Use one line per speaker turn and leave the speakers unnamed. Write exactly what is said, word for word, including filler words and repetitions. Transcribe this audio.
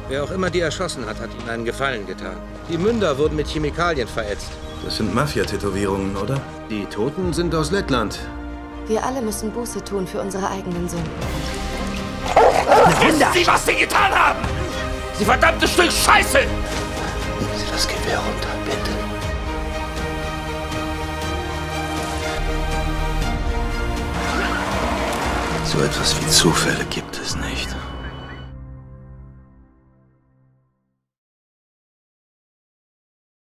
Wer auch immer die erschossen hat, hat ihnen einen Gefallen getan. Die Münder wurden mit Chemikalien verätzt.
Das sind Mafia-Tätowierungen, oder? Die Toten sind aus Lettland.
Wir alle müssen Buße tun für unsere eigenen Sünden.
Wissen Sie, was Sie getan haben? Sie verdammtes Stück Scheiße!
Nehmen Sie das Gewehr runter, bitte.
So etwas wie Zufälle gibt es nicht.